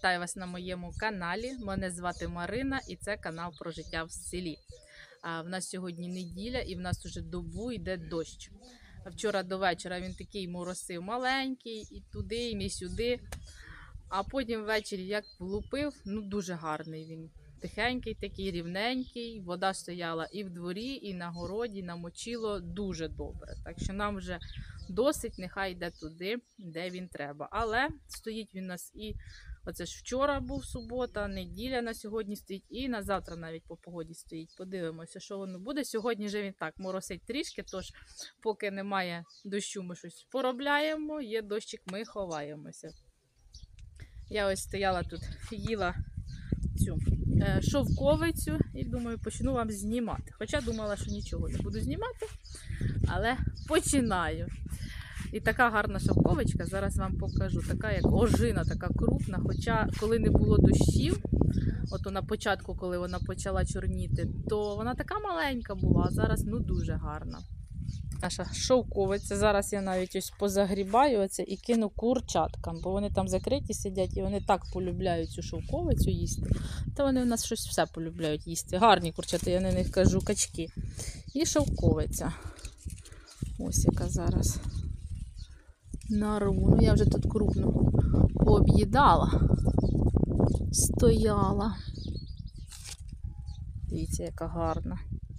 Вітаю вас на моєму каналі. Мене звати Марина і це канал про життя в селі. В нас сьогодні неділя і в нас уже добу йде дощ. Вчора до вечора він такий моросив маленький, і туди, і сюди. А потім ввечері як влупив, дуже гарний він. Тихенький, такий рівненький, вода стояла і в дворі, і на городі, намочило дуже добре. Так що нам вже досить, нехай йде туди, де він треба. Але стоїть він у нас і, оце ж вчора був субота, неділя на сьогодні стоїть, і на завтра навіть по погоді стоїть. Подивимося, що воно буде. Сьогодні же він так моросить трішки, тож поки немає дощу, ми щось поробляємо, є дощик, ми ховаємося. Я ось стояла тут, їла цю шовковицю і думаю, почну вам знімати. Хоча думала, що нічого не буду знімати, але починаю. І така гарна шовковичка, зараз вам покажу. Така як ожина, така крупна. Хоча коли не було дощів, от на початку, коли вона почала чорніти, то вона така маленька була, а зараз дуже гарна. Наша шовковиця. Зараз я навіть ось позагрібаю оце і кину курчаткам, бо вони там закриті сидять і вони так полюбляють цю шовковицю їсти. Та вони в нас щось все полюбляють їсти. Гарні курчата, я на них кажу, качки. І шовковиця. Ось яка зараз нарву. Я вже тут крупно пооб'їдала. Стояла. Дивіться, яка гарна.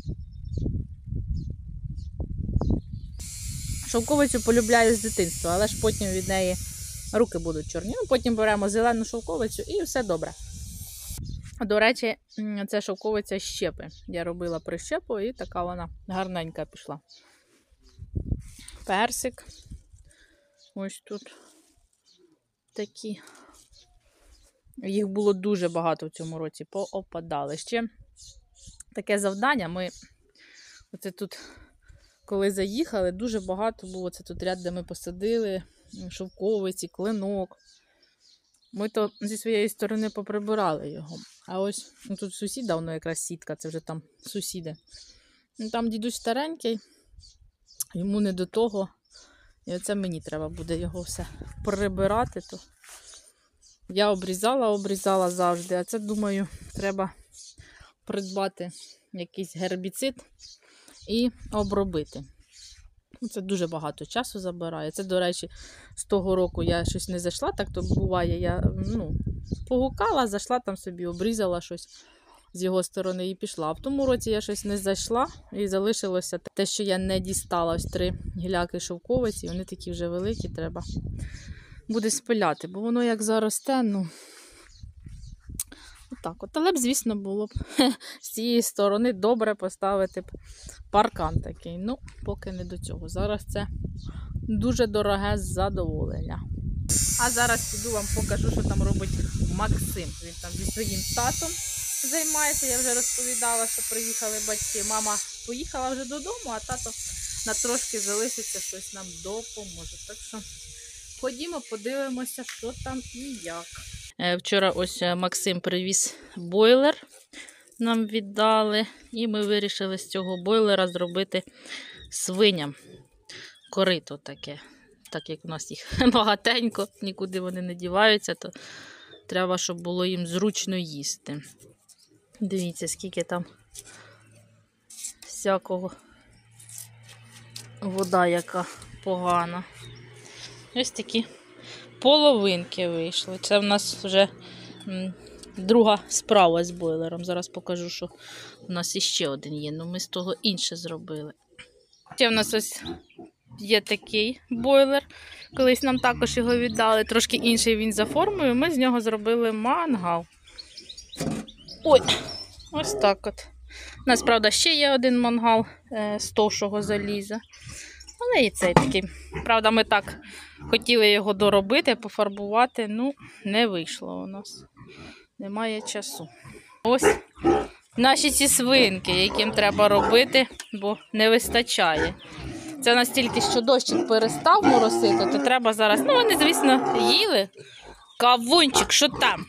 Шовковицю полюбляю з дитинства, але ж потім від неї руки будуть чорні. Потім беремо зелену шовковицю і все добре. До речі, це шовковиця щепи. Я робила прищепу і така вона гарненька пішла. Персик. Ось тут такі. Їх було дуже багато в цьому році, поопадали. Ще таке завдання. Ми оце тут... Коли заїхали, дуже багато було. Це тут ряд, де ми посадили шовковиці, клинок. Ми то зі своєї сторони поприбирали його. А ось тут сусіда, воно якраз сітка, це вже там сусіди. Там дідусь старенький, йому не до того. І оце мені треба буде його все прибирати. То я обрізала завжди. А це, думаю, треба придбати якийсь гербіцид і обробити. Це дуже багато часу забирає. Це, до речі, з того року я щось не зайшла, так то буває, я погукала, зайшла там собі, обрізала щось з його сторони і пішла. А в тому році я щось не зайшла і залишилося те, що я не дістала. Ось 3 гіляки шовковиці, вони такі вже великі, треба буде спиляти, бо воно як заросте, отак от. Але б, звісно, було б з цієї сторони добре поставити паркан такий. Поки не до цього. Зараз це дуже дороге задоволення. А зараз піду вам покажу, що там робить Максим. Він там зі своїм татом займається. Я вже розповідала, що приїхали батьки. Мама поїхала вже додому, а тато на трошки залишиться, щось нам допоможе. Так що ходімо, подивимося, що там і як. Вчора ось Максим привіз бойлер, нам віддали, і ми вирішили з цього бойлера зробити свиням корито таке. Так як у нас їх багатенько, нікуди вони не діваються, то треба, щоб було їм зручно їсти. Дивіться, скільки там всякого, вода яка погана. Ось такі половинки вийшли. Це в нас вже друга справа з бойлером. Зараз покажу, що у нас іще один є. Ми з того інше зробили. Ще в нас ось є такий бойлер. Колись нам також його віддали. Трошки інший він за формою. Ми з нього зробили мангал. Ой, ось так от. У нас, правда, ще є один мангал з товщого заліза. Але і цей такий. Правда, ми так хотіли його доробити, пофарбувати, не вийшло у нас. Немає часу. Ось наші ці свинки, яким треба робити, бо не вистачає. Це настільки, що дощик перестав моросити, то треба зараз... Вони, звісно, їли. Кавунчик, що там?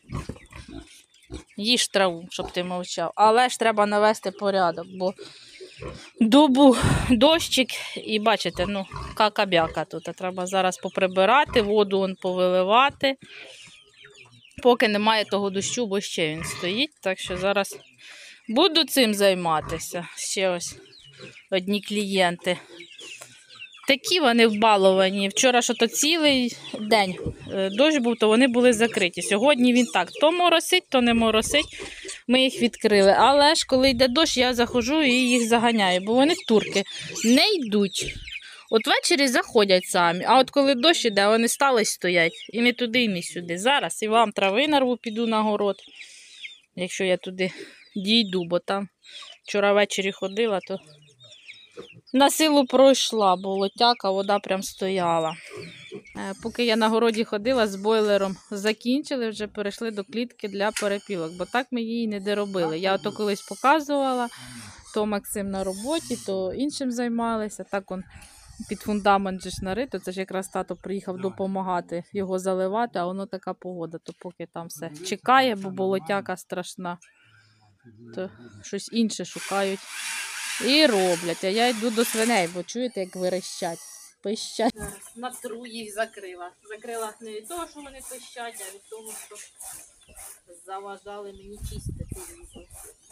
Їж траву, щоб ти мовчав. Але ж треба навести порядок, бо добу дощик і бачите, ну, какабяка тут. Треба зараз поприбирати, воду вон повиливати. Поки немає того дощу, бо ще він стоїть. Так що зараз буду цим займатися. Ще ось одні клієнти. Такі вони вбаловані. Вчора що то цілий день дощ був, то вони були закриті. Сьогодні він так, то моросить, то не моросить. Ми їх відкрили. Але ж коли йде дощ, я заходжу і їх заганяю, бо вони турки не йдуть. От ввечері заходять самі, а от коли дощ іде, вони стали стоять. І не туди, і не сюди. Зараз і вам трави нарву, піду на город, якщо я туди дійду, бо там вчора ввечері ходила, то на силу пройшла, бо лотяка, вода прям стояла. Поки я на городі ходила, з бойлером закінчили, вже перейшли до клітки для перепілок, бо так ми її не доробили. Я ото колись показувала, то Максим на роботі, то іншим займалися. Так он під фундамент же ж нарито, це ж якраз тато приїхав допомагати його заливати, а воно така погода, то поки там все чекає, бо болотяка страшна, то щось інше шукають. І роблять. А я йду до свиней, бо чуєте, як верещать, пищать. Натру їх закрила. Закрила не від того, що вони пищать, а від того, що заважали мені чистити літо.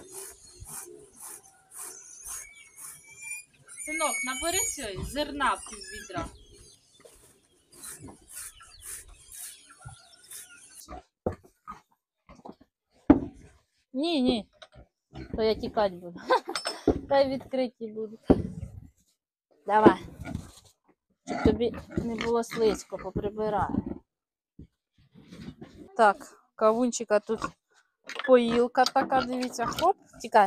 Синок, набери сьогодні зерна в відра. Ні, то я тікати буду. Та й відкриті будуть. Давай. Щоб тобі не було слизько, поприбираю. Так, кавунчика тут поїлка така, дивіться. Хоп, тікай.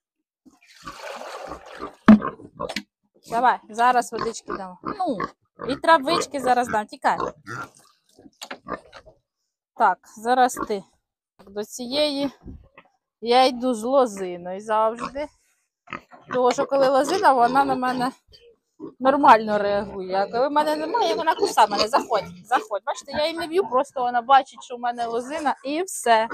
Давай, зараз водички дам. Ну, і травички зараз дам, тікай. Так, зараз ти. До цієї я йду з лозиною завжди. Тому що коли лозина, вона на мене нормально реагує. А коли в мене немає, вона кусає мене. Заходь, заходь. Бачите, я її не б'ю, просто вона бачить, що в мене лозина і все.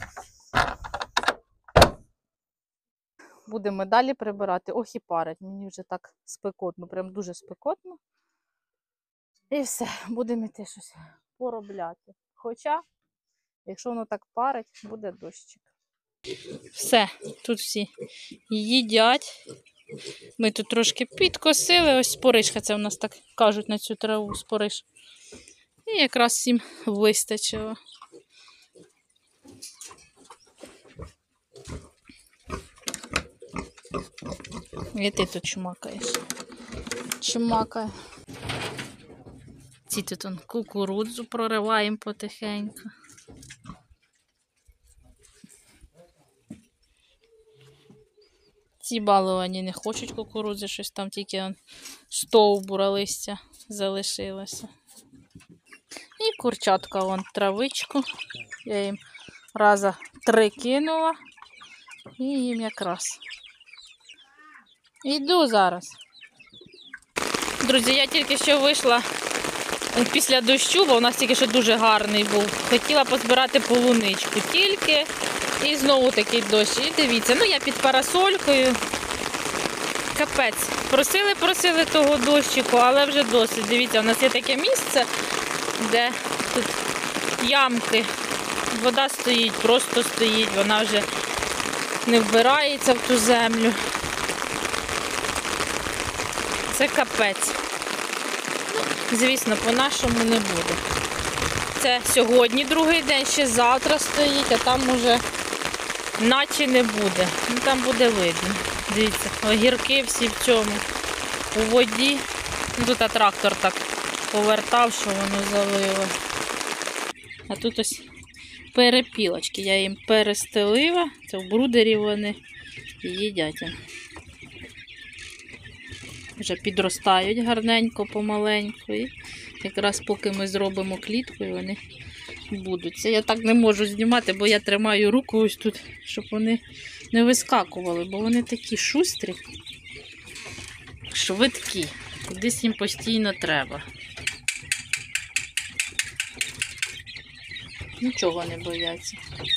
Будемо далі прибирати. Ох і парить, мені вже так спекотно, прям дуже спекотно. І все, будемо йти щось поробляти. Хоча, якщо воно так парить, буде дощик. Все, тут всі їдять. Ми тут трошки підкосили. Ось споришка, це в нас так кажуть на цю траву, спориш. І якраз всім вистачило. І ти тут чмакаєш. Чмакає. Ці тут кукурудзу прориваємо потихеньку. Ці баловані не хочуть кукурудзи, щось там тільки стовбура листя залишилося. І курчатка вон травичку. Я їм раза 3 кинула. І їм якраз. Йду зараз. Друзі, я тільки що вийшла після дощу, бо у нас тільки що дуже гарний був. Хотіла позбирати полуничку тільки. І знову такий дощ. І дивіться, ну я під парасолькою. Капець. Просили того дощику, але вже досить. Дивіться, у нас є таке місце, де тут ямки. Вода стоїть, просто стоїть. Вона вже не вбирається в ту землю. Це капець. Звісно, по-нашому не буде. Це сьогодні другий день, ще завтра стоїть, а там уже наче не буде. Ну, там буде видно. Дивіться, огірки всі в цьому, у воді. Ну, тут трактор так повертав, що воно залило. А тут ось перепілочки. Я їм перестелила. Це в брудері вони і їдять. Вже підростають гарненько, помаленьку. І якраз поки ми зробимо клітку, вони будуть. Це я так не можу знімати, бо я тримаю руку ось тут, щоб вони не вискакували, бо вони такі шустрі, швидкі. Десь їм постійно треба. Нічого не бояться.